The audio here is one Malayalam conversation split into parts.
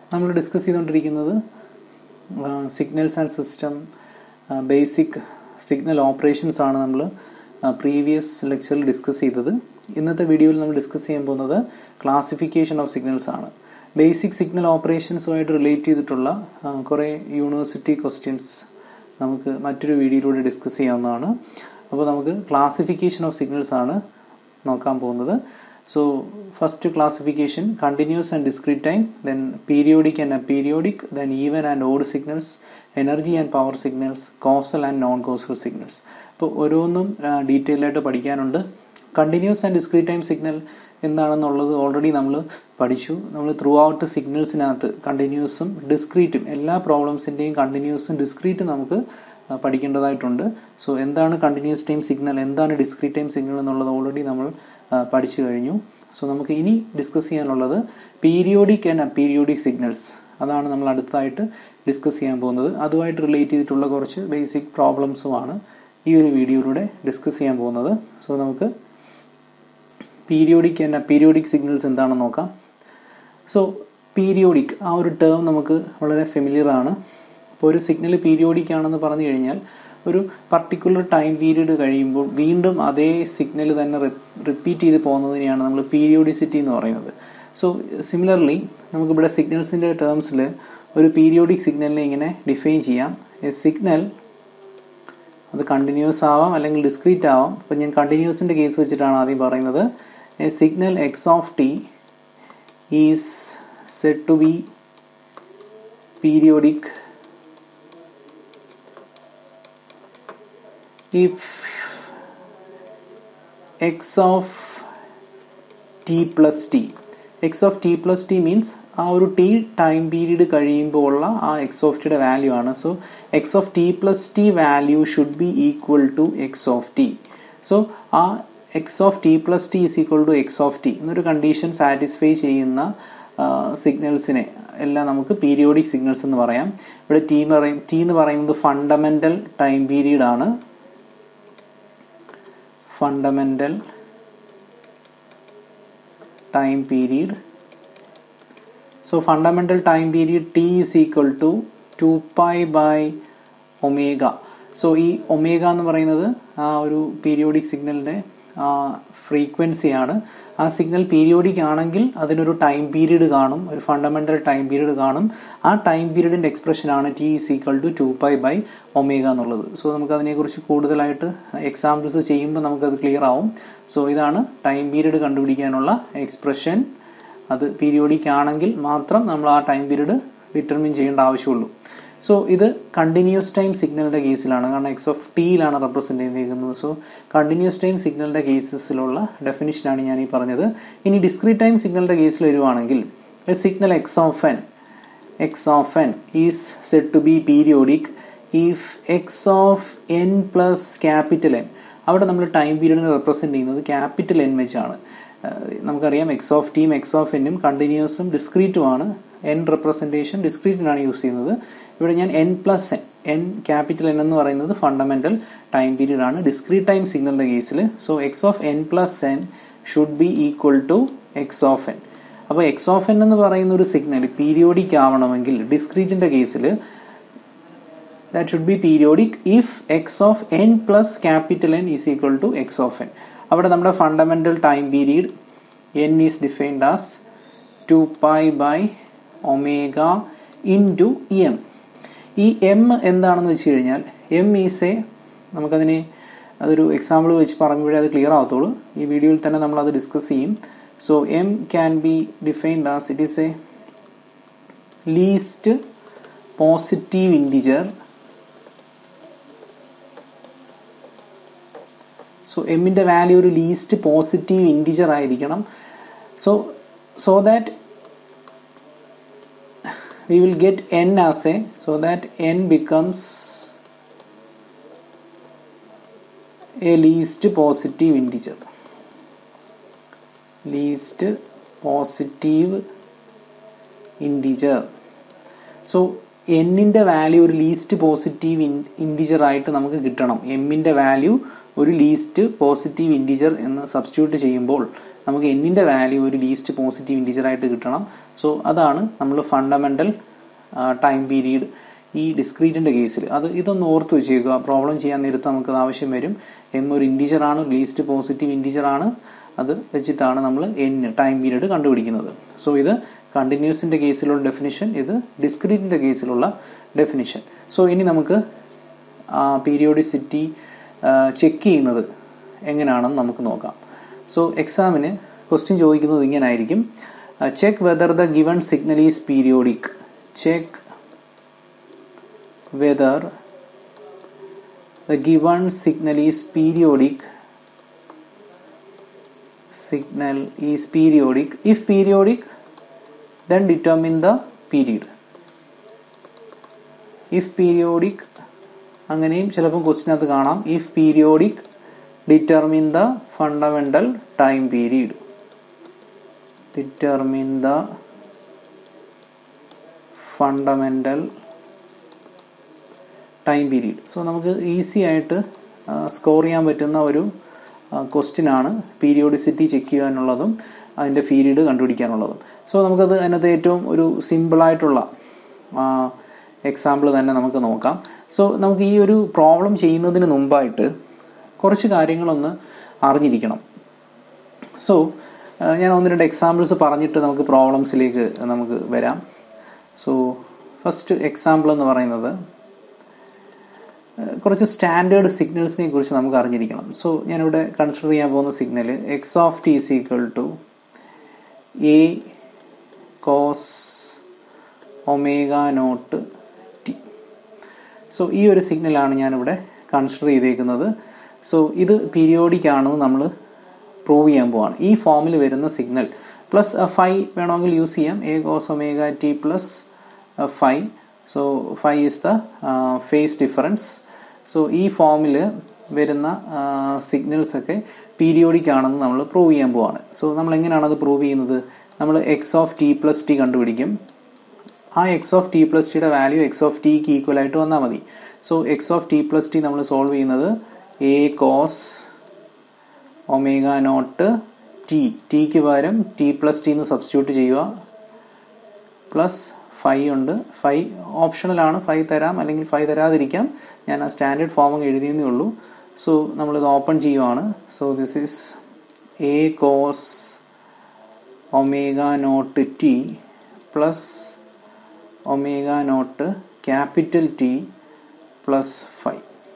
നമ്മൾ ഡിസ്കസ് ചെയ്തുകൊണ്ടിരിക്കുന്നത് signals and system basic signal operations ആണ് നമ്മൾ പ്രീവിയസ് ലെക്ചറിൽ ഡിസ്കസ് ചെയ്തത്. ഇന്നത്തെ വീഡിയോയിൽ നമ്മൾ ഡിസ്കസ് ചെയ്യാൻ പോകുന്നത് ക്ലാസിഫിക്കേഷൻ ഓഫ് സിഗ്നൽസ് ആണ്. ബേസിക് സിഗ്നൽ ഓപ്പറേഷൻസുമായിട്ട് റിലേറ്റ് ചെയ്തിട്ടുള്ള കുറേ യൂണിവേഴ്സിറ്റി ക്വസ്റ്റ്യൻസ് നമുക്ക് മറ്റൊരു വീഡിയോയിലൂടെ ഡിസ്കസ് ചെയ്യാവുന്നതാണ്. അപ്പോൾ നമുക്ക് ക്ലാസിഫിക്കേഷൻ ഓഫ് സിഗ്നൽസ് ആണ് നോക്കാൻ പോകുന്നത്. So first classification, continuous and discrete time, then periodic and aperiodic, then even and odd signals, energy and power signals, causal and non-causal signals. അപ്പോൾ ഓരോന്നും ഡീറ്റെയിൽ ആയിട്ട് പഠിക്കാനുണ്ട്. Continuous and discrete time signal എന്താണെന്നുള്ളത് ഓൾറെഡി നമ്മൾ പഠിച്ചു. നമ്മൾ ത്രൂ ഔട്ട് സിഗ്നൽസിനകത്ത് കണ്ടിന്യൂസും ഡിസ്ക്രീറ്റും എല്ലാ പ്രോബ്ലംസിൻ്റെയും കണ്ടിന്യൂസും ഡിസ്ക്രീറ്റും നമുക്ക് പഠിക്കേണ്ടതായിട്ടുണ്ട്. സോ എന്താണ് കണ്ടിന്യൂസ് ടൈം സിഗ്നൽ, എന്താണ് ഡിസ്ക്രീറ്റ് ടൈം സിഗ്നൽ എന്നുള്ളത് ഓൾറെഡി നമ്മൾ പഠിച്ചു കഴിഞ്ഞു. സോ നമുക്ക് ഇനി ഡിസ്കസ് ചെയ്യാനുള്ളത് പീരിയോഡിക് ആൻഡ് അപീരിയോഡിക് സിഗ്നൽസ്. അതാണ് നമ്മൾ അടുത്തായിട്ട് ഡിസ്കസ് ചെയ്യാൻ പോകുന്നത്. അതുമായിട്ട് റിലേറ്റ് ചെയ്തിട്ടുള്ള കുറച്ച് ബേസിക് പ്രോബ്ലംസുമാണ് ഈ ഒരു വീഡിയോയിലൂടെ ഡിസ്കസ് ചെയ്യാൻ പോകുന്നത്. സോ നമുക്ക് പീരിയോഡിക് ആൻഡ് അപീരിയോഡിക് സിഗ്നൽസ് എന്താണെന്ന് നോക്കാം. സോ പീരിയോഡിക് ആ ഒരു ടേം നമുക്ക് വളരെ ഫെമിലിയർ ആണ്. അപ്പോൾ ഒരു സിഗ്നൽ പീരിയോഡിക് ആണെന്ന് പറഞ്ഞു കഴിഞ്ഞാൽ ഒരു പർട്ടിക്കുലർ ടൈം പീരീഡ് കഴിയുമ്പോൾ വീണ്ടും അതേ സിഗ്നൽ തന്നെ റിപ്പീറ്റ് ചെയ്ത് പോകുന്നതിനെയാണ് നമ്മൾ പീരിയോഡിസിറ്റി എന്ന് പറയുന്നത്. സോ സിമിലർലി നമുക്കിവിടെ സിഗ്നൽസിൻ്റെ ടേംസിൽ ഒരു പീരിയോഡിക് സിഗ്നലിനെ ഇങ്ങനെ ഡിഫൈൻ ചെയ്യാം. എ സിഗ്നൽ അത് കണ്ടിന്യൂസ് ആവാം അല്ലെങ്കിൽ ഡിസ്ക്രീറ്റ് ആവാം. അപ്പോൾ ഞാൻ കണ്ടിന്യൂസിൻ്റെ കേസ് വെച്ചിട്ടാണ് ആദ്യം പറയുന്നത്. A signal x of t is said to be periodic if x of t plus t, x of t plus t means ആ ഒരു ടി ടൈം പീരീഡ് കഴിയുമ്പോൾ ഉള്ള ആ എക്സ് ഓഫ് ടിയുടെ വാല്യൂ ആണ്. So x of t plus t value should be equal to x of t. So ആ x of t plus t is equal to x of t എന്നൊരു കണ്ടീഷൻ സാറ്റിസ്ഫൈ ചെയ്യുന്ന സിഗ്നൽസിനെ എല്ലാം നമുക്ക് പീരിയോഡിക് സിഗ്നൽസ് എന്ന് പറയാം. ഇവിടെ ടി എന്ന് പറയുന്നത് ഫണ്ടമെന്റൽ ടൈം പീരീഡ് ആണ്. Fundamental time period. So fundamental time period t is equal to 2 pi by omega. So ഈ ഒമേഗ എന്ന് പറയുന്നത് ആ ഒരു പീരിയോഡിക് സിഗ്നലിൻ്റെ ഫ്രീക്വൻസിയാണ്. ആ സിഗ്നൽ പീരിയോഡിക് ആണെങ്കിൽ അതിനൊരു ടൈം പീരീഡ് കാണും, ഒരു ഫണ്ടമെന്റൽ ടൈം പീരീഡ് കാണും. ആ ടൈം പീരീഡിൻ്റെ എക്സ്പ്രഷനാണ് t is equal to 2 pi by omega എന്നുള്ളത്. സോ നമുക്കതിനെക്കുറിച്ച് കൂടുതലായിട്ട് എക്സാമ്പിൾസ് ചെയ്യുമ്പോൾ നമുക്കത് ക്ലിയർ ആവും. സോ ഇതാണ് ടൈം പീരീഡ് കണ്ടുപിടിക്കാനുള്ള എക്സ്പ്രഷൻ. അത് പീരിയോഡിക് ആണെങ്കിൽ മാത്രം നമ്മൾ ആ ടൈം പീരീഡ് ഡിറ്റർമിൻ ചെയ്യേണ്ട ആവശ്യമുള്ളൂ. സോ ഇത് കണ്ടിന്യൂസ് ടൈം സിഗ്നലിൻ്റെ കേസിലാണ്, കാരണം എക്സ് ഓഫ് ടിയിലാണ് റെപ്രസെൻ്റ് ചെയ്തിരിക്കുന്നത്. സോ കണ്ടിന്യൂസ് ടൈം സിഗ്നലിൻ്റെ കേസസിലുള്ള ഡെഫിനിഷനാണ് ഞാൻ ഈ പറഞ്ഞത്. ഇനി ഡിസ്ക്രീറ്റ് ടൈം സിഗ്നലിൻ്റെ കേസിൽ വരുവാണെങ്കിൽ a signal x of n is said to be periodic if x of n plus capital n. അവിടെ നമ്മൾ ടൈം പീരീഡിനെ റെപ്രസെൻ്റ് ചെയ്യുന്നത് ക്യാപിറ്റൽ എൻ വെച്ചാണ്. നമുക്കറിയാം എക്സ് ഓഫ് ടിയും എക്സ് ഓഫ് എന്നും കണ്ടിന്യൂസും ഡിസ്ക്രീറ്റുമാണ്. എൻ റെപ്രസെൻറ്റേഷൻ ഡിസ്ക്രീറ്റിനാണ് യൂസ് ചെയ്യുന്നത്. ഇവിടെ ഞാൻ n plus n capital N എന്ന് പറയുന്നത് ഫണ്ടമെന്റൽ ടൈം പീരീഡ് ആണ് ഡിസ്ക്രീറ്റ് ടൈം സിഗ്നലിൻ്റെ കേസിൽ. So x of n plus n should be equal to x of n. അപ്പോൾ എക്സ് ഓഫ് എൻ എന്ന് പറയുന്ന ഒരു സിഗ്നൽ പീരിയോഡിക് ആവണമെങ്കിൽ ഡിസ്ക്രീറ്റിൻ്റെ കേസിൽ that should be periodic if x of n plus capital N is equal to x of n. അവിടെ നമ്മുടെ fundamental time period n is defined as 2 pi by omega into m. ഈ m എന്താണെന്ന് വെച്ച് കഴിഞ്ഞാൽ m ഈസ് എ, നമുക്കതിനെ അതൊരു എക്സാമ്പിൾ വെച്ച് പറയുമ്പോഴേ അത് ക്ലിയർ ആവത്തുള്ളൂ. ഈ വീഡിയോയിൽ തന്നെ നമ്മൾ അത് ഡിസ്കസ് ചെയ്യും. So m can be defined as it is a least positive integer. So എമ്മിൻ്റെ വാല്യൂ ഒരു ലീസ്റ്റ് പോസിറ്റീവ് ഇൻറ്റിജർ ആയിരിക്കണം. So that we will get n as a, so that n becomes a least positive integer. Least positive integer. So എന്നിൻ്റെ വാല്യൂ ഒരു ലീസ്റ്റ് പോസിറ്റീവ് ഇൻറ്റിജർ ആയിട്ട് നമുക്ക് കിട്ടണം. എമ്മിൻ്റെ വാല്യൂ ഒരു ലീസ്റ്റ് പോസിറ്റീവ് ഇൻറ്റിജർ എന്ന് സബ്സ്റ്റിറ്റ്യൂട്ട് ചെയ്യുമ്പോൾ നമുക്ക് എന്നിൻ്റെ വാല്യൂ ഒരു ലീസ്റ്റ് പോസിറ്റീവ് ഇൻറ്റിജർ ആയിട്ട് കിട്ടണം. സോ അതാണ് നമ്മൾ ഫണ്ടമെൻ്റൽ ടൈം പീരീഡ് ഈ ഡിസ്ക്രീറ്റിൻ്റെ കേസിൽ. ഇതൊന്ന് ഓർത്ത് വെച്ചേക്കുക. പ്രോബ്ലം ചെയ്യാൻ നേരത്ത് നമുക്കത് ആവശ്യം വരും. എം ഒരു ഇൻറ്റിജറാണ്, ലീസ്റ്റ് പോസിറ്റീവ് ഇൻറ്റിജറാണ്. അത് വെച്ചിട്ടാണ് നമ്മൾ ടൈം പീരീഡ് കണ്ടുപിടിക്കുന്നത്. സോ ഇത് കണ്ടിന്യൂസിൻ്റെ കേസിലുള്ള ഡെഫിനിഷൻ, ഇത് ഡിസ്ക്രീറ്റിൻ്റെ കേസിലുള്ള ഡെഫിനിഷൻ. സോ ഇനി നമുക്ക് പീരിയോഡിസിറ്റി ചെക്ക് ചെയ്യുന്നത് എങ്ങനെയാണെന്ന് നമുക്ക് നോക്കാം. സോ എക്സാമിന് ക്വസ്റ്റ്യൻ ചോദിക്കുന്നത് ഇങ്ങനെ ആയിരിക്കും: check whether the given signal is periodic. Check whether the given signal is periodic. Signal is periodic. If periodic, then determine the period. If periodic, അങ്ങനെയും ചിലപ്പോൾ ക്വസ്റ്റിനകത്ത് കാണാം. If periodic, determine the fundamental time period. Determine the fundamental time period. So നമുക്ക് ഈസി ആയിട്ട് സ്കോർ ചെയ്യാൻ പറ്റുന്ന ഒരു ക്വസ്റ്റ്യനാണ് പീരിയോഡിസിറ്റി ചെക്ക് ചെയ്യാനുള്ളതും അതിൻ്റെ പീരീഡ് കണ്ടുപിടിക്കാനുള്ളതും. സോ നമുക്കത് അതിനകത്ത് ഏറ്റവും ഒരു സിമ്പിളായിട്ടുള്ള എക്സാമ്പിൾ തന്നെ നമുക്ക് നോക്കാം. സോ നമുക്ക് ഈ ഒരു പ്രോബ്ലം ചെയ്യുന്നതിന് മുമ്പായിട്ട് കുറച്ച് കാര്യങ്ങളൊന്ന് അറിഞ്ഞിരിക്കണം. സോ ഞാൻ 1-2 എക്സാമ്പിൾസ് പറഞ്ഞിട്ട് നമുക്ക് പ്രോബ്ലംസിലേക്ക് നമുക്ക് വരാം. സോ ഫസ്റ്റ് എക്സാമ്പിൾ എന്ന് പറയുന്നത് കുറച്ച് സ്റ്റാൻഡേർഡ് സിഗ്നൽസിനെ കുറിച്ച് നമുക്ക് അറിഞ്ഞിരിക്കണം. സോ ഞാനിവിടെ കൺസിഡർ ചെയ്യാൻ പോകുന്ന signal x of t is equal to a cos omega nought t. So ഈ ഒരു സിഗ്നലാണ് ഞാനിവിടെ കൺസിഡർ ചെയ്തേക്കുന്നത്. സോ ഇത് പീരിയോഡിക് ആണെന്ന് നമ്മൾ പ്രൂവ് ചെയ്യാൻ പോവാണ്. ഈ ഫോമിൽ വരുന്ന സിഗ്നൽ പ്ലസ് ഫൈ വേണമെങ്കിൽ യൂസ് ചെയ്യാം. A cos omega t plus phi. So phi is the phase difference. So ഈ ഫോമിൽ വരുന്ന സിഗ്നൽസ് ഒക്കെ പീരിയോഡിക് ആണെന്ന് നമ്മൾ പ്രൂവ് ചെയ്യാൻ പോവാണ്. സോ നമ്മൾ എങ്ങനെയാണ് അത് പ്രൂവ് ചെയ്യുന്നത്? നമ്മൾ x of t plus t കണ്ടുപിടിക്കും. ആ എക്സ് ഓഫ് ടി പ്ലസ് ടിയുടെ വാല്യൂ എക്സ് ഓഫ് ടിക്ക് ഈക്വൽ ആയിട്ട് വന്നാൽ മതി. So x of t plus t നമ്മൾ സോൾവ് ചെയ്യുന്നത് a cos omega nought t, ടിക്ക് പകരം ടി പ്ലസ് ടി എന്ന് സബ്സ്റ്റിറ്റ്യൂട്ട് ചെയ്യുക. പ്ലസ് ഫൈ ഉണ്ട്. ഫൈ ഓപ്ഷണലാണ്, ഫൈ തരാം അല്ലെങ്കിൽ ഫൈ തരാതിരിക്കാം. ഞാൻ ആ സ്റ്റാൻഡേർഡ് ഫോം അങ്ങ് എഴുതിയെന്നേ ഉള്ളൂ. സോ നമ്മളിത് ഓപ്പൺ ചെയ്യുവാണ്. So this is a cos omega nought t plus omega nought capital t plus phi.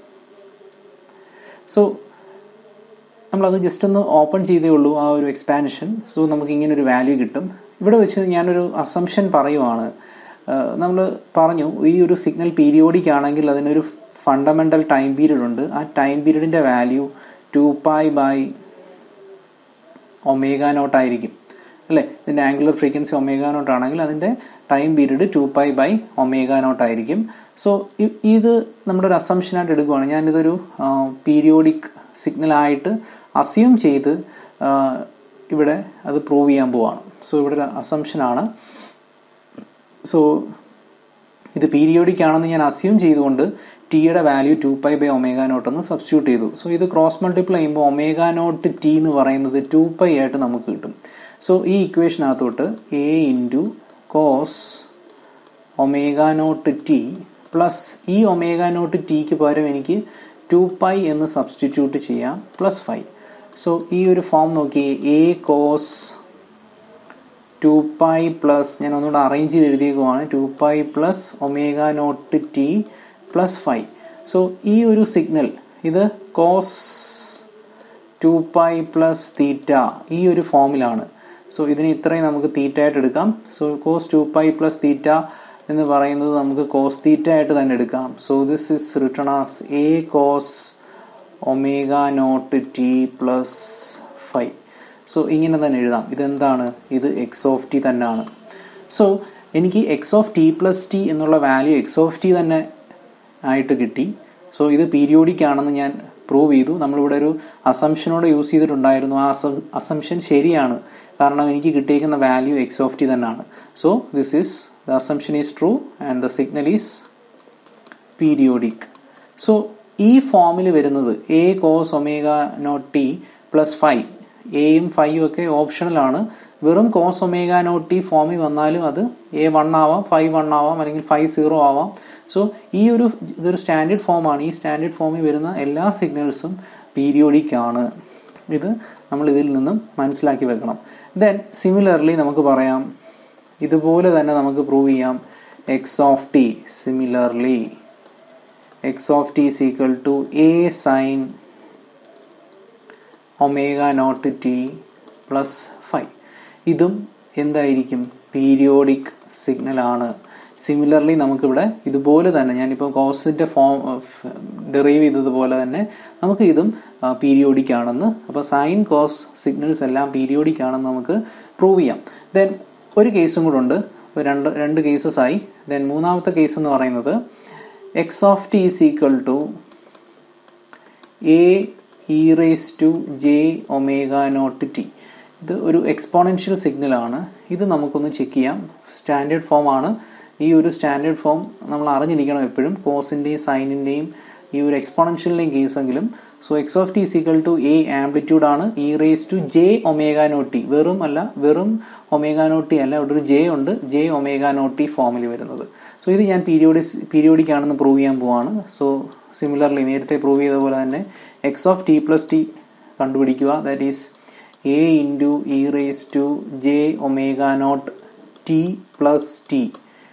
So നമ്മളത് ജസ്റ്റ് ഒന്ന് ഓപ്പൺ ചെയ്തേ ഉള്ളൂ ആ ഒരു എക്സ്പാൻഷൻ. സോ നമുക്ക് ഇങ്ങനൊരു വാല്യൂ കിട്ടും. ഇവിടെ വെച്ച് ഞാനൊരു അസംഷൻ പറയുവാണ്. നമ്മൾ പറഞ്ഞു ഈ ഒരു സിഗ്നൽ പീരിയോഡിക് ആണെങ്കിൽ അതിനൊരു ഫണ്ടമെൻ്റൽ ടൈം പീരീഡ് ഉണ്ട്. ആ ടൈം പീരീഡിൻ്റെ വാല്യൂ 2π ബൈ ഒമേഗ നോട്ട് ആയിരിക്കും അല്ലേ. ഇതിൻ്റെ ആംഗുലർ ഫ്രീക്വൻസി ഒമേഗ നോട്ട് ആണെങ്കിൽ അതിൻ്റെ time period 2π by omega nought ആയിരിക്കും. സോ ഇത് നമ്മുടെ ഒരു അസംഷനായിട്ട് എടുക്കുകയാണ്. ഞാനിതൊരു പീരിയോഡിക് സിഗ്നലായിട്ട് അസ്യൂം ചെയ്ത് ഇവിടെ അത് പ്രൂവ് ചെയ്യാൻ പോവാണ്. സോ ഇവിടെ ഒരു അസംഷനാണ്. സോ ഇത് പീരിയോഡിക് ആണെന്ന് ഞാൻ അസ്യൂം ചെയ്തുകൊണ്ട് ടിയുടെ വാല്യൂ 2π ബൈ ഒമേഗ നോട്ട് എന്ന് സബ്സ്റ്റിറ്റ്യൂട്ട് ചെയ്തു. സോ ഇത് ക്രോസ് മൾട്ടിപ്ലൈ ചെയ്യുമ്പോൾ ഒമേഗ നോട്ട് ടി എന്ന് പറയുന്നത് 2π ആയിട്ട് നമുക്ക് കിട്ടും. സോ ഈ ഇക്വേഷനകത്തോട്ട് a into cos omega nought t plus ഈ ഒമേഗ നോട്ട് ടിക്ക് പകരം എനിക്ക് 2π എന്ന് സബ്സ്റ്റിറ്റ്യൂട്ട് ചെയ്യാം പ്ലസ് 5. സോ ഈ ഒരു ഫോം നോക്കി എ കോസ് 2π പ്ലസ് ഞാൻ ഒന്നുകൂടെ അറേഞ്ച് ചെയ്ത് എഴുതിയേക്കുവാണ് 2π plus omega nought t plus 5. So ഈ ഒരു സിഗ്നൽ ഇത് കോസ് 2π പ്ലസ് തീറ്റ ഈ ഒരു ഫോമിലാണ്. സോ ഇതിന് ഇത്രയും നമുക്ക് തീറ്റ ആയിട്ട് എടുക്കാം. സോ കോസ് 2π പ്ലസ് തീറ്റ എന്ന് പറയുന്നത് നമുക്ക് കോസ് തീറ്റ ആയിട്ട് തന്നെ എടുക്കാം. So this is written as a cos omega nought t plus 5. So ഇങ്ങനെ തന്നെ എഴുതാം. ഇതെന്താണ്? ഇത് എക്സ് ഓഫ് ടി തന്നെയാണ്. സോ എനിക്ക് x of t plus t എന്നുള്ള വാല്യൂ എക്സ് ഓഫ് ടി തന്നെ ആയിട്ട് കിട്ടി. സോ ഇത് പീരിയോഡിക് ആണെന്ന് ഞാൻ പ്രൂവ് ചെയ്തു. നമ്മളിവിടെ ഒരു അസംഷനോടെ യൂസ് ചെയ്തിട്ടുണ്ടായിരുന്നു. ആ അസംഷൻ ശരിയാണ്, കാരണം എനിക്ക് കിട്ടിയിരിക്കുന്ന വാല്യൂ എക്സ് ഓഫ് ടി തന്നെയാണ്. So this is the assumption is true and the signal is periodic. So ഈ ഫോമിൽ വരുന്നത് a cos omega nought t plus 5 എയും ഫൈയും ഒക്കെ ഓപ്ഷണലാണ്. വെറും കോസ് ഒമേഗ നോട്ട് ടി ഫോമിൽ വന്നാലും അത് A1 ആവാം, ഫൈ 1 ആവാം, അല്ലെങ്കിൽ ഫൈ 0 ആവാം. സോ ഇതൊരു സ്റ്റാൻഡേർഡ് ഫോമാണ്. ഈ സ്റ്റാൻഡേർഡ് ഫോമിൽ വരുന്ന എല്ലാ സിഗ്നൽസും പീരിയോഡിക് ആണ്. ഇത് നമ്മൾ ഇതിൽ നിന്നും മനസ്സിലാക്കി വെക്കണം. ദെൻ സിമിലർലി നമുക്ക് പറയാം, ഇതുപോലെ തന്നെ നമുക്ക് പ്രൂവ് ചെയ്യാം x of t. Similarly x of t is equal to a sine omega nought t plus phi. ഇതും എന്തായിരിക്കും? പീരിയോഡിക് സിഗ്നലാണ്. സിമിലർലി നമുക്കിവിടെ ഇതുപോലെ തന്നെ ഞാനിപ്പോൾ കോസിൻ്റെ ഫോം ഡെറൈവ് ചെയ്തതുപോലെ തന്നെ നമുക്ക് ഇതും പീരിയോഡിക് ആണെന്ന്, അപ്പോൾ സൈൻ കോസ് സിഗ്നൽസ് എല്ലാം പീരിയോഡിക് ആണെന്ന് നമുക്ക് പ്രൂവ് ചെയ്യാം. ദെൻ ഒരു കേസും കൂടെ ഉണ്ട്, രണ്ട് കേസസ് ആയി. ദെൻ മൂന്നാമത്തെ കേസ് എന്ന് പറയുന്നത് x of t is equal to a e raise to j omega nought t. ഇത് ഒരു എക്സ്പോണൻഷ്യൽ സിഗ്നലാണ്. ഇത് നമുക്കൊന്ന് ചെക്ക് ചെയ്യാം. സ്റ്റാൻഡേർഡ് ഫോം ആണ്. ഈ ഒരു സ്റ്റാൻഡേർഡ് ഫോം നമ്മൾ അറിഞ്ഞിരിക്കണം എപ്പോഴും, കോസിൻ്റെയും സൈനിൻ്റെയും ഈ ഒരു എക്സ്പോണൻഷ്യലിൻ്റെയും കേസെങ്കിലും. So x of t is equal to a amplitude ആണ്, e raise to j omega nought t. വെറും ഒമേഗ നോട്ട് ടി അല്ല, ഇവിടെ ഒരു ജെ ഉണ്ട്, ജെ ഒമേഗ നോട്ട് ടി ഫോമിൽ വരുന്നത്. സോ ഇത് ഞാൻ പീരിയോഡിക് ആണെന്ന് പ്രൂവ് ചെയ്യാൻ പോവാണ്. സോ സിമിലർലി നേരത്തെ പ്രൂവ് ചെയ്ത പോലെ തന്നെ x of t plus t കണ്ടുപിടിക്കുക. That is a into e raise to j omega nought t plus t.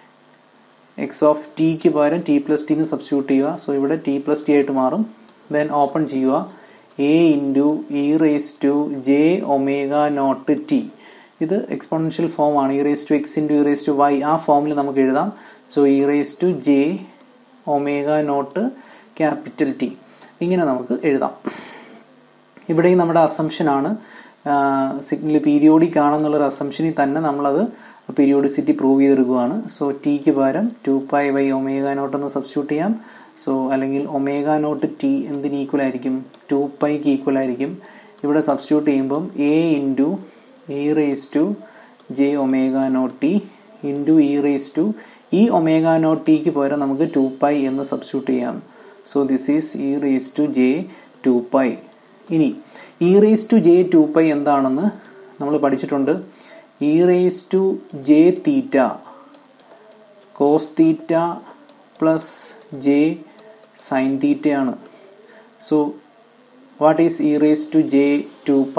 X of ടിക്ക് പകരം ടി പ്ലസ് ടി എന്ന് സബ്സ്റ്റിറ്റ്യൂട്ട് ചെയ്യുക. സോ ഇവിടെ ടി പ്ലസ് ടി ആയിട്ട് മാറും. ദെൻ ഓപ്പൺ ചെയ്യുക. A into e raise to j omega nought t. ഇത് എക്സ്പോണൻഷ്യൽ ഫോം ആണ്. E raise to x into e raise to y, ആ ഫോമിൽ നമുക്ക് എഴുതാം. So e raise to j omega nought capital t, ഇങ്ങനെ നമുക്ക് എഴുതാം. ഇവിടെയും നമ്മുടെ അസംഷനാണ് സിഗ്നൽ പീരിയോഡിക് ആണെന്നുള്ളൊരു അസംഷനിൽ തന്നെ നമ്മളത് പീരിയോഡിസിറ്റി പ്രൂവ് ചെയ്തെടുക്കുകയാണ്. സോ ടിക്ക് പകരം 2π ബൈ ഒമേഗ നോട്ട് എന്ന് സബ്സ്റ്റിറ്റ്യൂട്ട് ചെയ്യാം. സോ അല്ലെങ്കിൽ ഒമേഗ നോട്ട് ടി എന്തിന് ഈക്വൽ ആയിരിക്കും? 2πക്ക് ഈക്വൽ ആയിരിക്കും. ഇവിടെ സബ്സ്റ്റിറ്റ്യൂട്ട് ചെയ്യുമ്പം a into e raise to j omega nought t into e raise to ഈ ഒമേഗ നോട്ട് ടിക്ക് പകരം നമുക്ക് 2π എന്ന് സബ്സ്റ്റിറ്റ്യൂട്ട് ചെയ്യാം. So this is e raise to j 2π. ഇനി ഇ റേസ് ടു ജെ 2π എന്താണെന്ന് നമ്മൾ പഠിച്ചിട്ടുണ്ട്. E raise to j theta cos theta plus j sine തീറ്റയാണ്. So what is e raise to j 2π?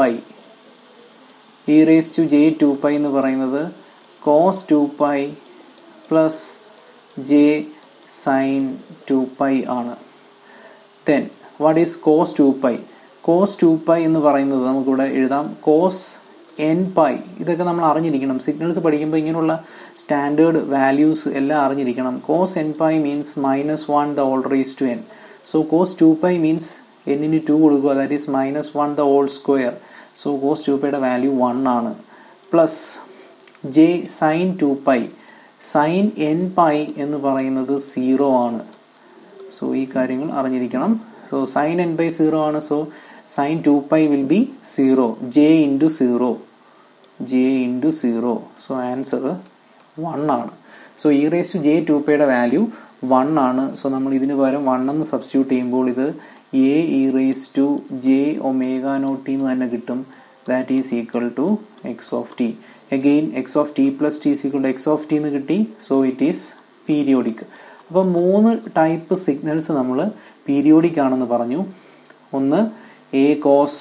E raise to j 2π എന്ന് പറയുന്നത് കോസ് 2π പ്ലസ് ജെ സൈൻ 2π ആണ്. Then what is cos 2π? Cos 2π എന്ന് പറയുന്നത് നമുക്കിവിടെ എഴുതാം കോസ് എൻ പൈ. ഇതൊക്കെ നമ്മൾ അറിഞ്ഞിരിക്കണം. സിഗ്നൽസ് പഠിക്കുമ്പോൾ ഇങ്ങനെയുള്ള സ്റ്റാൻഡേർഡ് വാല്യൂസ് എല്ലാം അറിഞ്ഞിരിക്കണം. Cos n pi means -1 the whole raise to n. So cos 2π means എന്നിന് 2 കൊടുക്കുക, that is -1 the whole square. So cos 2πയുടെ വാല്യൂ 1 ആണ്. Plus j sine 2π, sine n pi എന്ന് പറയുന്നത് 0 ആണ്. സോ ഈ കാര്യങ്ങൾ അറിഞ്ഞിരിക്കണം. സോ സൈൻ എൻ പൈ 0 ആണ്. So sine 2π will be 0, j into 0, j into 0. So answer 1 ആണ്. So e raise to j 2πയുടെ വാല്യൂ 1 ആണ്. സോ നമ്മൾ ഇതിന് പകരം 1 എന്ന് സബ്സ്റ്റിറ്റ്യൂട്ട് ചെയ്യുമ്പോൾ ഇത് a e raise to j omega nought t എന്ന് തന്നെ കിട്ടും. That is equal to x of t. Again x of t plus t is equal to x of t എന്ന് കിട്ടി. So it is periodic. അപ്പോൾ 3 ടൈപ്പ് സിഗ്നൽസ് നമ്മൾ പീരിയോഡിക് ആണെന്ന് പറഞ്ഞു. ഒന്ന് a cos,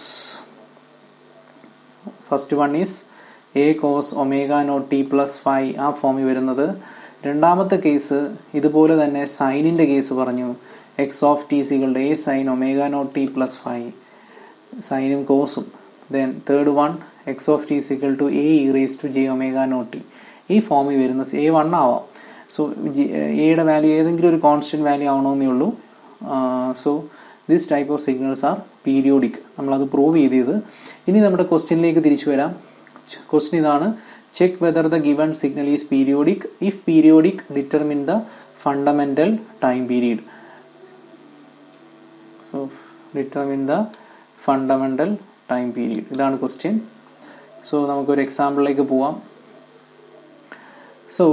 first one is a cos omega nought t plus phi, ആ ഫോമിൽ വരുന്നത്. രണ്ടാമത്തെ കേസ് ഇതുപോലെ തന്നെ സൈനിൻ്റെ കേസ് പറഞ്ഞു. എക്സ് ഓഫ് ടി സികളുടെ a sine omega nought t plus phi, സൈനും കോസും. Then third one x of t സിക്കൾ to a e raise to j omega nought t, ഈ ഫോമിൽ വരുന്ന A1 ആവാം. സോ എയുടെ വാല്യൂ ഏതെങ്കിലും ഒരു കോൺസ്റ്റന്റ് വാല്യൂ ആവണമെന്നേ ഉള്ളൂ. So this type of signals are periodic. നമ്മളത് പ്രൂവ് ചെയ്തത്. ഇനി നമ്മുടെ ക്വസ്റ്റ്യനിലേക്ക് തിരിച്ചു വരാം. ക്വസ്റ്റ്യൻ ഇതാണ്: check whether the given signal is periodic. If periodic, determine the fundamental time period. So determine the fundamental time period, ഇതാണ് ക്വസ്റ്റ്യൻ. സോ നമുക്കൊരു എക്സാമ്പിളിലേക്ക് പോവാം. സോ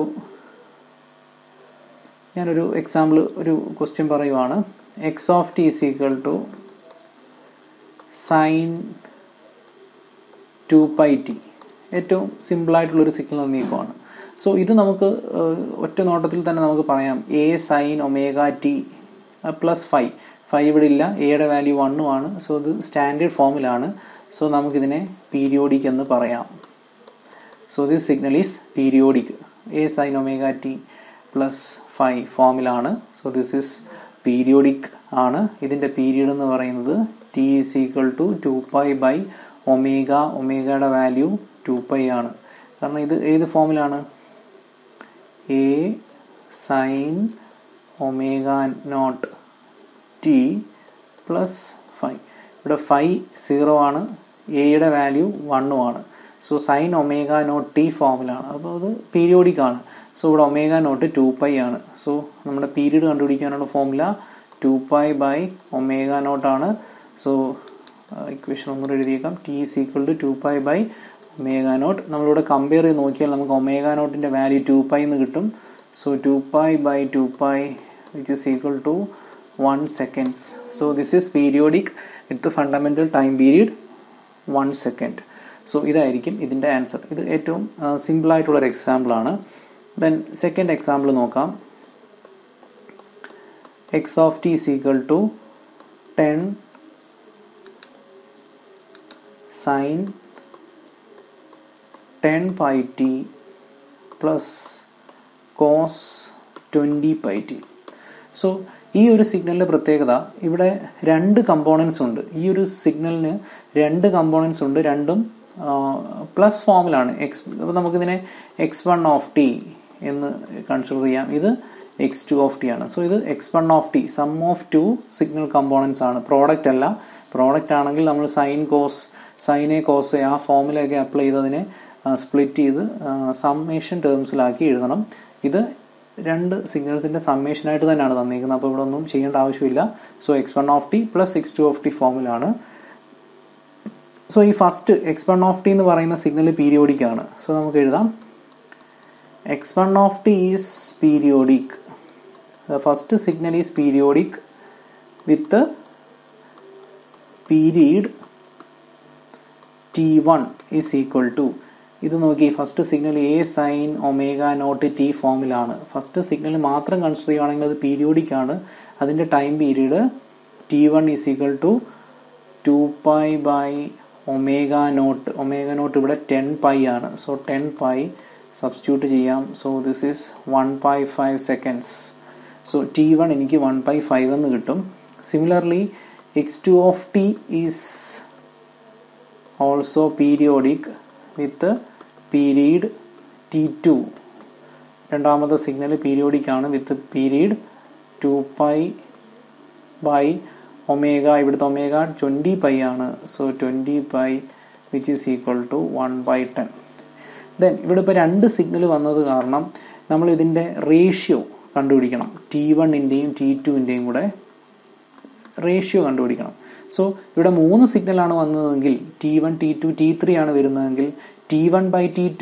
ഞാനൊരു എക്സാമ്പിൾ, ഒരു ക്വസ്റ്റ്യൻ പറയുവാണ്. X of t is equal to sine 2πt ഏറ്റവും സിമ്പിളായിട്ടുള്ളൊരു സിഗ്നൽ നീക്കമാണ്. സോ ഇത് നമുക്ക് ഒറ്റ നോട്ടത്തിൽ തന്നെ നമുക്ക് പറയാം a sin ωt plus phi ഇവിടെ ഇല്ല, എയുടെ വാല്യൂ 1 ആണ്. സോ ഇത് സ്റ്റാൻഡേർഡ് ഫോമിലാണ്. സോ നമുക്കിതിനെ പീരിയോഡിക് എന്ന് പറയാം. So this signal is periodic. a sin ωt plus phi ഫോമിലാണ്. സോ ദിസ് ഈസ് പീരിയോഡിക് ആണ്. ഇതിൻ്റെ പീരീഡ് എന്ന് പറയുന്നത് t is equal to 2π/ω. ഒമേഗയുടെ വാല്യൂ 2π ആണ്. കാരണം ഇത് ഏത് ഫോമിലാണ്? a sin ωt t plus phi. ഇവിടെ ഫൈ 0 ആണ്, എയുടെ വാല്യൂ 1 ആണ്. സോ സൈൻ ωt t ഫോമിലാണ്. അപ്പോൾ അത് പീരിയോഡിക് ആണ്. സോ ഇവിടെ ωo 2π ആണ്. സോ നമ്മുടെ പീരീഡ് കണ്ടുപിടിക്കാനുള്ള ഫോർമുല 2π/ωo ആണ്. സോ ഇക്വേഷൻ ഒന്നുകൂടെ എഴുതിയേക്കാം. t is equal to 2π/ωo. നമ്മളിവിടെ കമ്പയർ ചെയ്ത് നോക്കിയാൽ നമുക്ക് ωo വാല്യൂ 2π എന്ന് കിട്ടും. So 2π/2π which is equal to 1 seconds. So this is periodic with the fundamental time period 1 second. So ഇതായിരിക്കും ഇതിൻ്റെ ആൻസർ. ഇത് ഏറ്റവും സിമ്പിളായിട്ടുള്ളൊരു എക്സാമ്പിളാണ്. ദെൻ സെക്കൻഡ് എക്സാമ്പിൾ നോക്കാം. x of t is equal to 10 sin 10πt plus cos 20πt. So ഈ ഒരു സിഗ്നലിൻ്റെ പ്രത്യേകത, ഇവിടെ രണ്ട് കമ്പോണൻസ് ഉണ്ട്. ഈ ഒരു സിഗ്നലിന് രണ്ട് കമ്പോണൻസ് ഉണ്ട്, രണ്ടും പ്ലസ് ഫോമിലാണ്. അപ്പോൾ നമുക്കിതിനെ x1 എന്ന് കൺസിഡർ ചെയ്യാം. ഇത് x2 ആണ്. സോ ഇത് x1 sum of two signal components ആണ്, പ്രോഡക്റ്റ് അല്ല. പ്രോഡക്റ്റ് ആണെങ്കിൽ നമ്മൾ സൈൻ എ കോസ് എ ആ ഫോമിലൊക്കെ അപ്ലൈ ചെയ്ത് അതിനെ സ്പ്ലിറ്റ് ചെയ്ത് സമ്മേഷൻ ടേംസിലാക്കി എഴുതണം. ഇത് രണ്ട് സിഗ്നൽസിൻ്റെ സമ്മേഷനായിട്ട് തന്നെയാണ് തന്നിരിക്കുന്നത്. അപ്പോൾ ഇവിടെ ഒന്നും ചെയ്യേണ്ട ആവശ്യമില്ല. സോ x1 പ്ലസ് x2 ഫോമിലാണ്. സോ ഈ ഫസ്റ്റ് x1 എന്ന് പറയുന്ന സിഗ്നൽ പീരിയോഡിക് ആണ്. സോ നമുക്ക് എഴുതാം x1 is periodic. The first signal is periodic with period t1 is equal to, ഇത് നോക്കി first signal a sin ωo t ഫോമിലാണ്. ഫസ്റ്റ് സിഗ്നൽ മാത്രം കൺസിഡർ ചെയ്യുകയാണെങ്കിൽ അത് പീരിയോഡിക് ആണ്. അതിൻ്റെ time period t1 is equal to 2π/ωo. ഇവിടെ 10π ആണ്. സോ 10π സബ്സ്റ്റിറ്റ്യൂട്ട് ചെയ്യാം. So this is 1/5 seconds. So t1 എനിക്ക് 1/5 എന്ന് കിട്ടും. Similarly x2 is also periodic with period t2. രണ്ടാമത്തെ സിഗ്നൽ പീരിയോഡിക് ആണ് വിത്ത് പീരീഡ് 2π/ω. ഇവിടുത്തെ ω 20π ആണ്. So 20π which is equal to 1/10. ദെൻ ഇവിടെ ഇപ്പോൾ രണ്ട് സിഗ്നൽ വന്നത് കാരണം നമ്മൾ ഇതിൻ്റെ റേഷ്യോ കണ്ടുപിടിക്കണം. t1ൻ്റെയും t2ൻ്റെയും കൂടെ റേഷ്യോ കണ്ടുപിടിക്കണം. സോ ഇവിടെ 3 സിഗ്നലാണ് വന്നതെങ്കിൽ t1 t2 t3 ആണ് വരുന്നതെങ്കിൽ t1/t2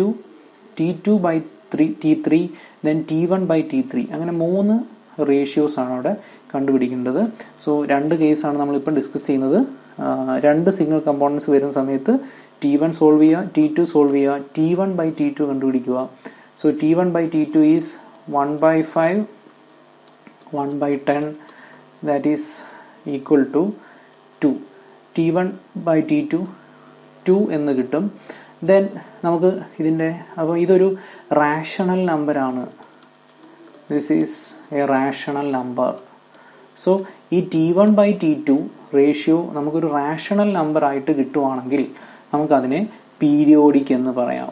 t2/t3 ദെൻ t1/t3 അങ്ങനെ 3 റേഷ്യോസ് ആണ് അവിടെ കണ്ടുപിടിക്കേണ്ടത്. സോ രണ്ട് കേസാണ് നമ്മളിപ്പം ഡിസ്കസ് ചെയ്യുന്നത്. രണ്ട് സിഗ്നൽ കമ്പോണൻസ് വരുന്ന സമയത്ത് t1 സോൾവ് ചെയ്യുക, t2 സോൾവ് ചെയ്യുക, t1/t2 കണ്ടുപിടിക്കുക. So t1/t2 is 1/5 1/10 that is equal to 2. t1/t2 2 എന്ന് കിട്ടും. ദെൻ നമുക്ക് ഇതിൻ്റെ, അപ്പോൾ ഇതൊരു റാഷണൽ നമ്പറാണ്. This is a rational number. So ഈ t1/t2 റേഷ്യോ നമുക്കൊരു റാഷണൽ നമ്പർ ആയിട്ട് കിട്ടുവാണെങ്കിൽ നമുക്കതിനെ പീരിയോഡിക് എന്ന് പറയാം.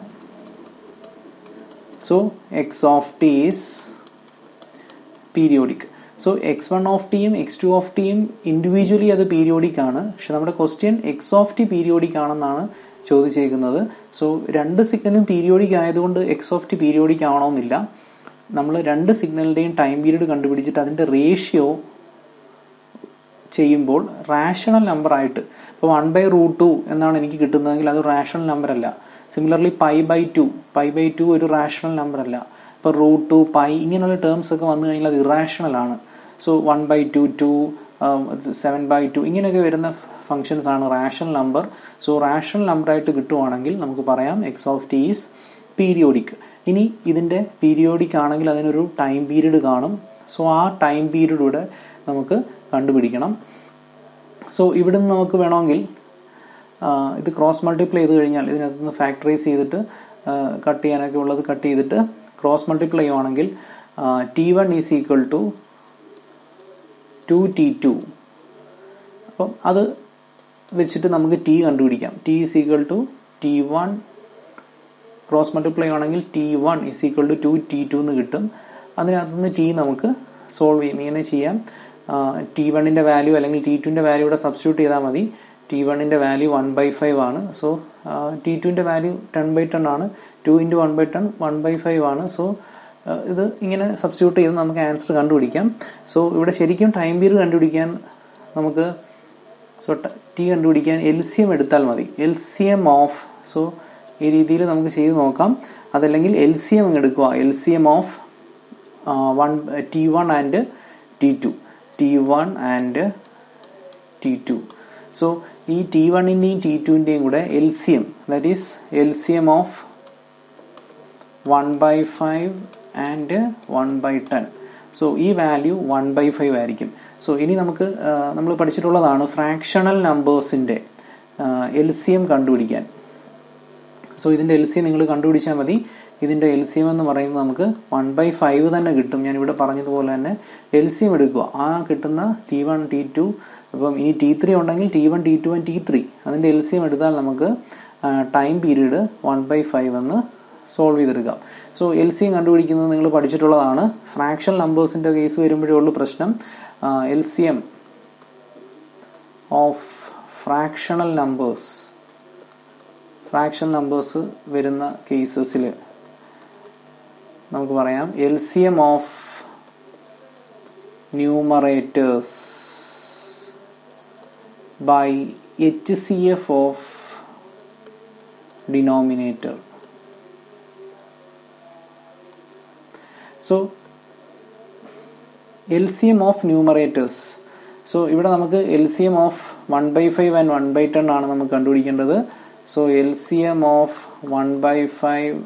So x of t is periodic. So x1 x2 individually അത് പീരിയോഡിക് ആണ്. പക്ഷെ നമ്മുടെ question x of t periodic ആണെന്നാണ് ചോദിച്ചേക്കുന്നത്. സോ രണ്ട് സിഗ്നലും പീരിയോഡിക് ആയതുകൊണ്ട് x of t പീരിയോഡിക് ആവണമെന്നില്ല. നമ്മൾ രണ്ട് സിഗ്നലിൻ്റെയും ടൈം പീരീഡ് കണ്ടുപിടിച്ചിട്ട് അതിൻ്റെ റേഷ്യോ ചെയ്യുമ്പോൾ റാഷണൽ നമ്പർ ആയിട്ട്, ഇപ്പോൾ 1/√2 എന്നാണ് എനിക്ക് കിട്ടുന്നതെങ്കിൽ അത് റാഷണൽ നമ്പർ അല്ല. സിമിലർലി π/2 ഒരു റാഷണൽ നമ്പർ അല്ല. ഇപ്പോൾ √2 π ഇങ്ങനെയുള്ള ടേംസ് ഒക്കെ വന്നു കഴിഞ്ഞാൽ അത് ഇറാഷണൽ ആണ്. സോ 1/2 2 7/2 ഇങ്ങനെയൊക്കെ വരുന്ന ഫങ്ഷൻസ് ആണ് rational number. So rational number ആയിട്ട് കിട്ടുവാണെങ്കിൽ നമുക്ക് പറയാം x of t is periodic. ഇനി ഇതിൻ്റെ പീരിയോഡിക് ആണെങ്കിൽ അതിനൊരു ടൈം പീരീഡ് കാണും. സോ ആ ടൈം പീരീഡിലൂടെ നമുക്ക് കണ്ടുപിടിക്കണം. സോ ഇവിടെ നിന്ന് നമുക്ക് വേണമെങ്കിൽ ഇത് ക്രോസ് മൾട്ടിപ്ലൈ ചെയ്ത് കഴിഞ്ഞാൽ ഇതിനകത്ത് നിന്ന് ഫാക്ടറൈസ് ചെയ്തിട്ട് കട്ട് ചെയ്യാനൊക്കെ ഉള്ളത് കട്ട് ചെയ്തിട്ട് ക്രോസ് മൾട്ടിപ്ലൈ ചെയ്യുവാണെങ്കിൽ T1 is equal to 2T2. അപ്പം അത് വെച്ചിട്ട് നമുക്ക് ടി കണ്ടുപിടിക്കാം. T is equal to T1 cross multiply ആണെങ്കിൽ T1 is equal to 2T2 എന്ന് കിട്ടും. അതിനകത്ത് നിന്ന് ടി നമുക്ക് സോൾവ് ചെയ്യും. ഇങ്ങനെ ചെയ്യാം. T1ൻ്റെ വാല്യൂ അല്ലെങ്കിൽ T2ൻ്റെ വാല്യൂ ഇവിടെ സബ്സ്റ്റിറ്റ്യൂട്ട് ചെയ്താൽ മതി. T1ൻ്റെ വാല്യൂ 1/5 ആണ്. സോ T2ൻ്റെ വാല്യൂ 10/10 ആണ്. 2 × 1/10 1/5 ആണ്. സോ ഇത് ഇങ്ങനെ സബ്സ്റ്റിറ്റ്യൂട്ട് ചെയ്ത് നമുക്ക് ആൻസർ കണ്ടുപിടിക്കാം. സോ ഇവിടെ ശരിക്കും ടൈം പീരീഡ് കണ്ടുപിടിക്കാൻ നമുക്ക് ടി കണ്ടുപിടിക്കാൻ LCM എടുത്താൽ മതി. LCM ഓഫ്, സോ ഈ രീതിയിൽ നമുക്ക് ചെയ്ത് നോക്കാം. അതല്ലെങ്കിൽ LCM എടുക്കുക. LCM of T1 and T2. T1 and T2. So ഈ T1ൻ്റെയും T2ൻ്റെയും കൂടെ LCM, that is LCM of 1/5 and 1/10. So ഈ വാല്യൂ 1/5 ആയിരിക്കും. സോ ഇനി നമുക്ക് നമ്മൾ പഠിച്ചിട്ടുള്ളതാണ് ഫ്രാക്ഷണൽ നമ്പേഴ്സിൻ്റെ LCM കണ്ടുപിടിക്കാൻ. സോ ഇതിൻ്റെ LCM നിങ്ങൾ കണ്ടുപിടിച്ചാൽ മതി. ഇതിൻ്റെ LCM എന്ന് പറയുന്നത് നമുക്ക് 1/5 തന്നെ കിട്ടും. ഞാനിവിടെ പറഞ്ഞതുപോലെ തന്നെ LCM എടുക്കുക. ആ കിട്ടുന്ന T1 T2, അപ്പം ഇനി T3 ഉണ്ടെങ്കിൽ T1 T2 ആൻഡ് T3 അതിൻ്റെ LCM എടുത്താൽ നമുക്ക് ടൈം പീരീഡ് 1/5 എന്ന് സോൾവ് ചെയ്തെടുക്കാം. സോ LCM കണ്ടുപിടിക്കുന്നത് നിങ്ങൾ പഠിച്ചിട്ടുള്ളതാണ്. ഫ്രാക്ഷണൽ നമ്പേഴ്സിൻ്റെ കേസ് വരുമ്പോഴേ ഉള്ളൂ പ്രശ്നം. LCM ഓഫ് ഫ്രാക്ഷണൽ നമ്പേഴ്സ് വരുന്ന കേസസിൽ നമുക്ക് പറയാം LCM of numerators by HCF of denominator. So LCM of numerators. So ഇവിടെ നമുക്ക് LCM ഓഫ് 1/5 ആൻഡ് 1/10 ആണ് നമുക്ക് കണ്ടുപിടിക്കേണ്ടത്. സോ LCM ഓഫ് 1/5,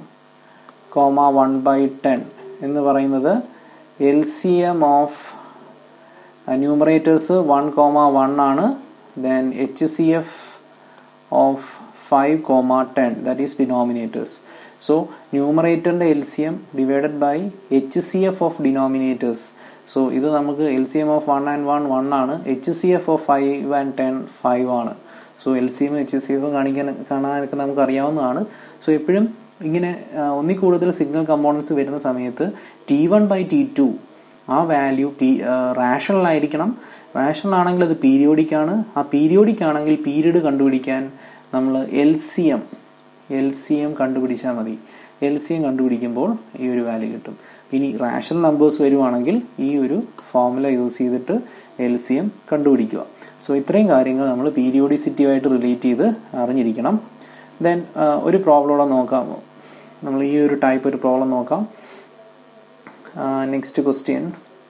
1/10 എന്ന് പറയുന്നത് LCM ഓഫ് ന്യൂമറേറ്റേഴ്സ് 1, 1 ആണ്. Then HCF of 5, 10 that is denominators. So ന്യൂമറേറ്ററിൻ്റെ LCM divided by HCF of denominators. So ഇത് നമുക്ക് LCM ഓഫ് 1 and 1 ആണ്. HCF ഓഫ് 5 and 10 5 ആണ്. സോ LCM HCF കാണാനൊക്കെ നമുക്ക് അറിയാവുന്നതാണ്. സോ എപ്പോഴും ഇങ്ങനെ ഒന്നിൽ കൂടുതൽ സിഗ്നൽ കമ്പോണൻസ് വരുന്ന സമയത്ത് T1/T2 ആ വാല്യൂ റാഷണൽ ആയിരിക്കണം. റാഷണൽ ആണെങ്കിൽ അത് പീരിയോഡിക് ആണ്. ആ പീരിയോഡിക് ആണെങ്കിൽ പീരീഡ് കണ്ടുപിടിക്കാൻ നമ്മൾ LCM കണ്ടുപിടിച്ചാൽ മതി. LCM കണ്ടുപിടിക്കുമ്പോൾ ഈ ഒരു വാല്യൂ കിട്ടും. ഇനി റാഷണൽ നമ്പേഴ്സ് വരുവാണെങ്കിൽ ഈ ഒരു ഫോർമുല യൂസ് ചെയ്തിട്ട് LCM കണ്ടുപിടിക്കുക. സോ ഇത്രയും കാര്യങ്ങൾ നമ്മൾ പീരിയോഡിസിറ്റിയുമായിട്ട് റിലേറ്റ് ചെയ്ത് അറിഞ്ഞിരിക്കണം. ദെൻ ഒരു പ്രോബ്ലം നോക്കാം. നമ്മൾ ഈ ഒരു ടൈപ്പ് ഒരു പ്രോബ്ലം നോക്കാം. Next question,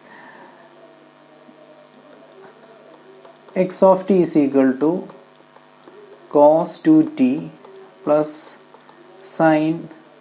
x of t is equal to cos 2t plus sin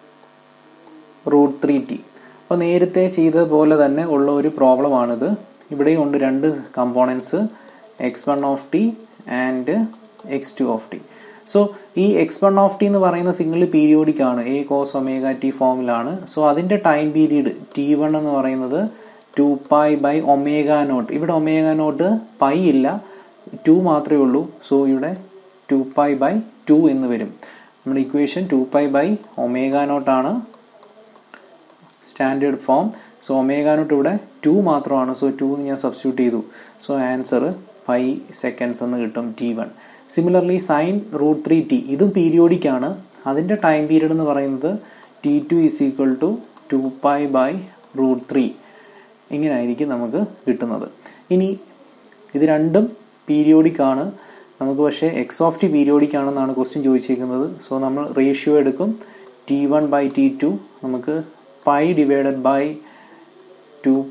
√3t. അപ്പോൾ നേരത്തെ ചെയ്തതുപോലെ തന്നെ ഉള്ള ഒരു പ്രോബ്ലമാണിത്. ഇവിടെയും ഉണ്ട് രണ്ട് components, x1 of t and x2 of t. So ഈ x1 of t എന്ന് പറയുന്ന സിഗ്നൽ പീരിയോഡിക് ആണ്, a cos ωt ഫോമിലാണ്. സോ അതിൻ്റെ ടൈം പീരീഡ് t1 എന്ന് പറയുന്നത് 2π/ω0. ഇവിടെ ω0 π ഇല്ല, 2 മാത്രമേ ഉള്ളൂ. സോ ഇവിടെ 2π/2 എന്ന് വരും. നമ്മുടെ ഇക്വേഷൻ 2π/ω0 ആണ് സ്റ്റാൻഡേർഡ് ഫോം. സോ ω0 ഇവിടെ 2 മാത്രമാണ്. സോ 2 ഞാൻ സബ്സ്റ്റിറ്റ്യൂട്ട് ചെയ്തു. സോ ആൻസർ 5 seconds എന്ന് കിട്ടും t1. സിമിലർലി സൈൻ √3t ഇതും പീരിയോഡിക് ആണ്. അതിൻ്റെ ടൈം പീരീഡ് എന്ന് പറയുന്നത് t2 ഈസ് ഈക്വൽ ടു 2π/√3. ഇങ്ങനെയായിരിക്കും നമുക്ക് കിട്ടുന്നത്. ഇനി ഇത് രണ്ടും പീരിയോഡിക് ആണ്. നമുക്ക് പക്ഷേ x of t പീരിയോഡിക് ആണെന്നാണ് ക്വസ്റ്റ്യൻ ചോദിച്ചിരിക്കുന്നത്. സോ നമ്മൾ റേഷ്യോ എടുക്കും. t1/t2 നമുക്ക്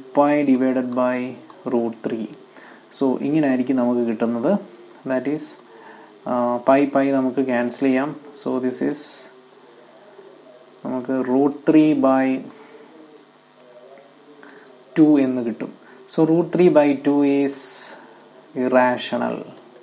π/2π/√3. സോ ഇങ്ങനെയായിരിക്കും നമുക്ക് കിട്ടുന്നത്. ദാറ്റ് ഈസ് പൈ നമുക്ക് ക്യാൻസൽ ചെയ്യാം. സോ ദിസ് ഈസ് നമുക്ക് √3/2 എന്ന് കിട്ടും. So √3/2 is irrational.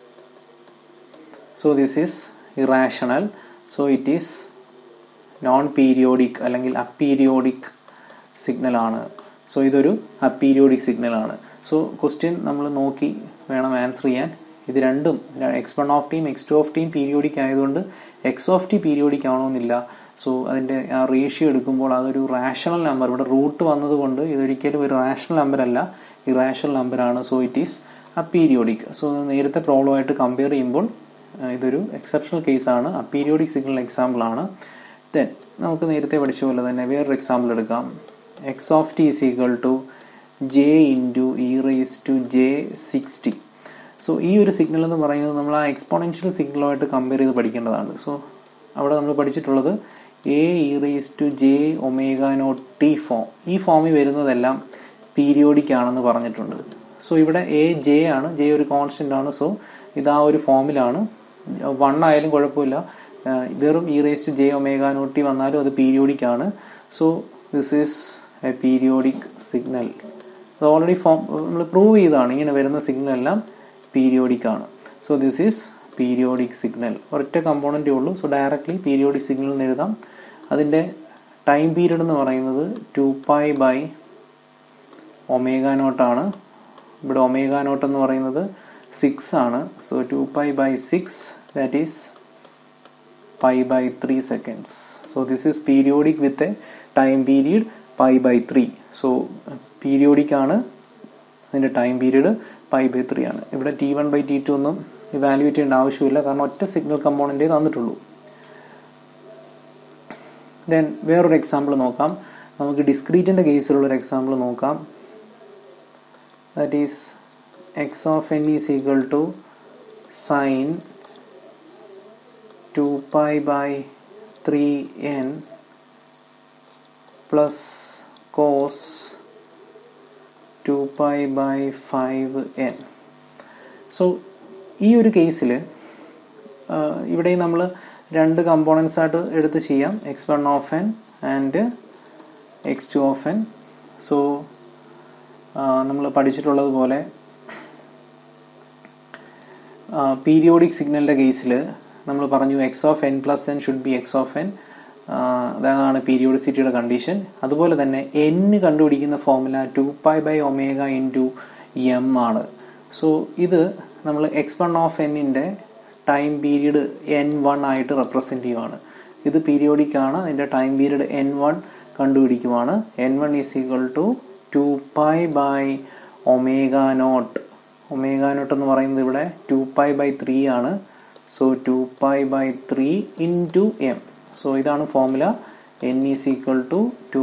So this is irrational. So it is non periodic അല്ലെങ്കിൽ അപ്പീരിയോഡിക് സിഗ്നൽ ആണ്. സോ ഇതൊരു അപ്പീരിയോഡിക് സിഗ്നൽ ആണ്. സോ ക്വസ്റ്റ്യൻ നമ്മൾ നോക്കി വേണം ആൻസർ ചെയ്യാൻ. ഇത് രണ്ടും x1 x2 പീരിയോഡിക് ആയതുകൊണ്ട് x പീരിയോഡിക് ആവണമെന്നില്ല. സോ അതിൻ്റെ ആ റേഷ്യോ എടുക്കുമ്പോൾ അതൊരു റാഷണൽ നമ്പർ, ഇവിടെ റൂട്ട് വന്നതുകൊണ്ട് ഇതൊരിക്കലും ഒരു റാഷണൽ നമ്പർ അല്ല, ഇറാഷണൽ നമ്പറാണ്. So it is aperiodic. So നേരത്തെ പ്രോബ്ലമായിട്ട് കമ്പയർ ചെയ്യുമ്പോൾ ഇതൊരു എക്സെപ്ഷണൽ കേസാണ്, അപ്പീരിയോഡിക് സിഗ്നൽ എക്സാമ്പിൾ ആണ്. ദെൻ നമുക്ക് നേരത്തെ പഠിച്ച പോലെ തന്നെ വേറൊരു എക്സാമ്പിൾ എടുക്കാം. x is equal to j into e⁻j60. So ഈ ഒരു സിഗ്നൽ എന്ന് പറയുന്നത് നമ്മൾ ആ എക്സ്പോണൻഷ്യൽ സിഗ്നലുമായിട്ട് കമ്പയർ ചെയ്ത് പഠിക്കേണ്ടതാണ്. സോ അവിടെ നമ്മൾ പഠിച്ചിട്ടുള്ളത് ae⁻j⍵0t ഫോം, ഈ ഫോമിൽ വരുന്നതെല്ലാം പീരിയോഡിക് ആണെന്ന് പറഞ്ഞിട്ടുണ്ട്. സോ ഇവിടെ j ആണ്, j ഒരു കോൺസ്റ്റന്റ് ആണ്. സോ ഇത് ആ ഒരു ഫോമിലാണ്. 1 ആയാലും കുഴപ്പമില്ല, വെറും e⁻j⍵0t വന്നാലും അത് പീരിയോഡിക് ആണ്. So this is a periodic signal. അത് ഓൾറെഡി നമ്മൾ പ്രൂവ് ചെയ്തതാണ്, ഇങ്ങനെ വരുന്ന സിഗ്നൽ എല്ലാം പീരിയോഡിക് ആണ്. So this is periodic signal. ഒരൊറ്റ കമ്പോണൻറ്റേ ഉള്ളൂ. സോ ഡയറക്ട്ലി പീരിയോഡിക് സിഗ്നൽ എന്ന് എഴുതാം. അതിൻ്റെ ടൈം പീരീഡ് എന്ന് പറയുന്നത് 2π/ω0 ആണ്. ഇവിടെ ω0 എന്ന് പറയുന്നത് 6 ആണ്. So 2π/6 that is π/3 seconds. So this is periodic with a time period π/3. So periodic ആണ്, അതിൻ്റെ ടൈം പീരീഡ് π/3 ആണ്. ഇവിടെ T1/T2 ഒന്നും ഇവാലുവേറ്റ് ചെയ്യേണ്ട ആവശ്യമില്ല, കാരണം ഒറ്റ സിഗ്നൽ കമ്പോണൻറ്റേ തന്നിട്ടുള്ളൂ. ദെൻ വേറൊരു എക്സാമ്പിൾ നോക്കാം. നമുക്ക് ഡിസ്ക്രീറ്റിൻ്റെ കേസിലുള്ളൊരു എക്സാമ്പിൾ നോക്കാം. That is x is equal to sin 2π/3n plus cos 2π/5n. സോ ഈ ഒരു കേസിൽ ഇവിടെ നമ്മൾ രണ്ട് കമ്പോണൻസ് ആയിട്ട് എടുത്ത് ചെയ്യാം, x1 ആൻഡ് x2. സോ നമ്മൾ പഠിച്ചിട്ടുള്ളതുപോലെ പീരിയോഡിക് സിഗ്നലിൻ്റെ കേസിൽ നമ്മൾ പറഞ്ഞു x(n+n) ഷുഡ് ബി x(n). അതാണ് പീരിയോഡിസിറ്റിയുടെ കണ്ടീഷൻ. അതുപോലെ തന്നെ n കണ്ടുപിടിക്കുന്ന ഫോർമുല 2π/ω ആണ്. സോ ഇത് നമ്മൾ x1 ടൈം പീരീഡ് n1 ആയിട്ട് റെപ്രസെൻറ്റ് ചെയ്യുവാണ്. ഇത് പീരിയോഡിക് ആണ്, അതിൻ്റെ ടൈം പീരീഡ് n1 കണ്ടുപിടിക്കുവാണ്. n1 is equal to 2π/ω0. ω0 എന്ന് പറയുന്നത് ഇവിടെ 2π/3 ആണ്. So 2π/3 into m. സോ ഇതാണ് formula. n is equal to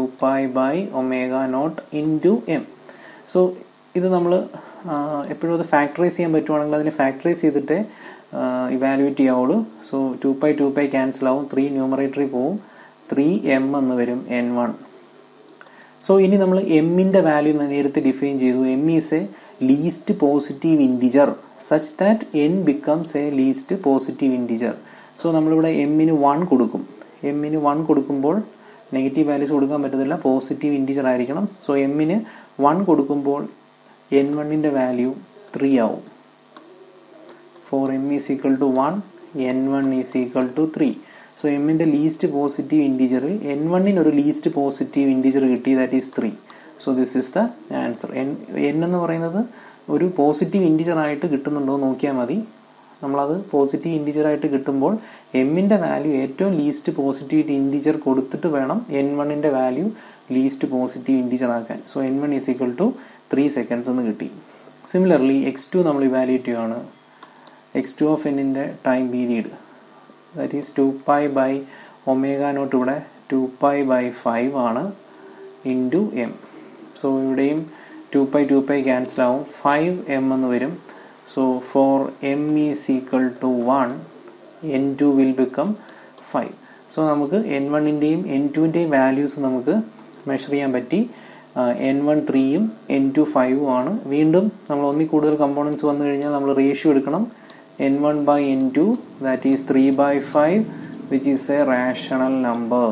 2π/ω0 into m. So ഇത് നമ്മൾ എപ്പോഴും അത് ഫാക്ടറൈസ് ചെയ്യാൻ പറ്റുവാണെങ്കിൽ അതിനെ ഫാക്ടറൈസ് ചെയ്തിട്ട് ഇവാലുവേറ്റ് ചെയ്യാവുള്ളൂ. സോ 2π ക്യാൻസൽ ആവും, 3 ന്യൂമറേറ്ററിൽ പോവും, 3m എന്ന് വരും n1. സോ ഇനി നമ്മൾ എമ്മിൻ്റെ വാല്യൂ നേരത്തെ ഡിഫൈൻ ചെയ്തു. m is a least positive integer such that n becomes a least positive integer. So നമ്മളിവിടെ എമ്മിന് 1 കൊടുക്കും. എമ്മിന് 1 കൊടുക്കുമ്പോൾ നെഗറ്റീവ് വാല്യൂസ് കൊടുക്കാൻ പറ്റത്തില്ല, പോസിറ്റീവ് ഇൻറ്റിജർ ആയിരിക്കണം. സോ എമ്മിന് 1 കൊടുക്കുമ്പോൾ n1 വാല്യൂ 3 ആവും. For m is equal to 1, n1 is equal to 3. So എമ്മിൻ്റെ ലീസ്റ്റ് പോസിറ്റീവ് ഇൻറ്റിജറിൽ n1 ഒരു ലീസ്റ്റ് പോസിറ്റീവ് ഇൻറ്റിജർ കിട്ടി, that is 3. So this is the answer. n എന്ന് പറയുന്നത് ഒരു പോസിറ്റീവ് ഇൻറ്റിജർ ആയിട്ട് കിട്ടുന്നുണ്ടോ എന്ന് നോക്കിയാൽ മതി. നമ്മളത് പോസിറ്റീവ് ഇൻറ്റിജർ ആയിട്ട് കിട്ടുമ്പോൾ എമ്മിൻ്റെ വാല്യൂ ഏറ്റവും ലീസ്റ്റ് പോസിറ്റീവ് ഇൻറ്റിജർ കൊടുത്തിട്ട് വേണം n1 value least positive integer ആക്കാൻ. So n1 is equal to 3 seconds എന്ന് കിട്ടി. സിമിലർലി x2 നമ്മൾ ഇവാലുവേറ്റ് ചെയ്യുകയാണ്. x2 time period that is 2π/ω0 ഇവിടെ 2π/5 ആണ് ഇൻറ്റു m. സോ ഇവിടെയും 2π ക്യാൻസൽ ആവും, 5m എന്ന് വരും. So for m is equal to 1, n2 will become 5. So നമുക്ക് n1 n2 വാല്യൂസ് നമുക്ക് മെഷർ ചെയ്യാൻ പറ്റി. n1 3ഉം n2 5ഉം ആണ്. വീണ്ടും നമ്മൾ ഒന്നിൽ കൂടുതൽ കമ്പോണൻസ് വന്നു കഴിഞ്ഞാൽ നമ്മൾ റേഷ്യോ എടുക്കണം. n1 by n2, that is 3 by 5, which is a rational number.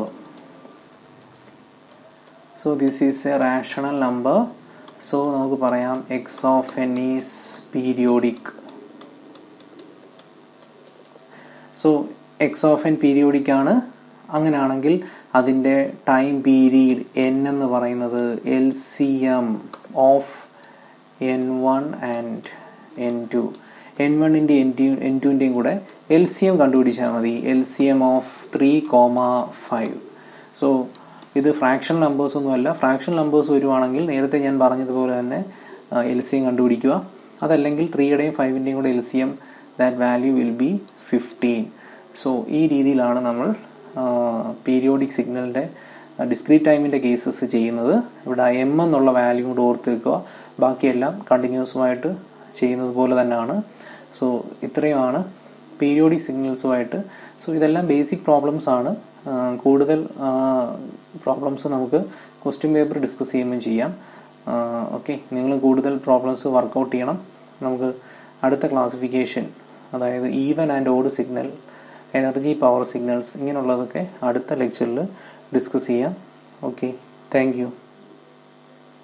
So this is a rational number. So നമുക്ക് പറയാം x of n is periodic. So x of n periodic ആണ്. അങ്ങനെയാണെങ്കിൽ അതിൻ്റെ ടൈം പീരീഡ് n എന്ന് പറയുന്നത് LCM of n1 and n2. n1ൻ്റെയും n2ൻ്റെയും കൂടെ LCM കണ്ടുപിടിച്ചാൽ മതി. LCM of 3, 5. സോ ഇത് ഫ്രാക്ഷൻ നമ്പേഴ്സ് ഒന്നുമല്ല. ഫ്രാക്ഷൻ നമ്പേഴ്സ് വരുവാണെങ്കിൽ നേരത്തെ ഞാൻ പറഞ്ഞതുപോലെ തന്നെ LCM കണ്ടുപിടിക്കുക. അതല്ലെങ്കിൽ 3യുടെയും 5ൻ്റെയും കൂടെ LCM, that value will be 15. So ഈ രീതിയിലാണ് നമ്മൾ പീരിയോഡിക് സിഗ്നലിൻ്റെ ഡിസ്ക്രീറ്റ് ടൈമിൻ്റെ കേസസ് ചെയ്യുന്നത്. ഇവിടെ m എന്നുള്ള വാല്യൂ കൂടെ ഓർത്ത് വെക്കുക. ബാക്കിയെല്ലാം കണ്ടിന്യൂസുമായിട്ട് ചെയ്യുന്നത് പോലെ തന്നെയാണ്. സോ ഇത്രയുമാണ് പീരിയോഡിക് സിഗ്നൽസുമായിട്ട്. സോ ഇതെല്ലാം ബേസിക് പ്രോബ്ലംസ് ആണ്. കൂടുതൽ പ്രോബ്ലംസ് നമുക്ക് ക്വസ്റ്റ്യൻ പേപ്പർ ഡിസ്കസ് ചെയ്യുമ്പോൾ ചെയ്യാം. ഓക്കെ, നിങ്ങൾ കൂടുതൽ പ്രോബ്ലംസ് വർക്കൗട്ട് ചെയ്യണം. നമുക്ക് അടുത്ത ക്ലാസിഫിക്കേഷൻ, അതായത് even and odd signal, energy power signals, ഇങ്ങനെയുള്ളതൊക്കെ അടുത്ത ലെക്ചറിൽ ഡിസ്കസ് ചെയ്യാം. Okay, thank U.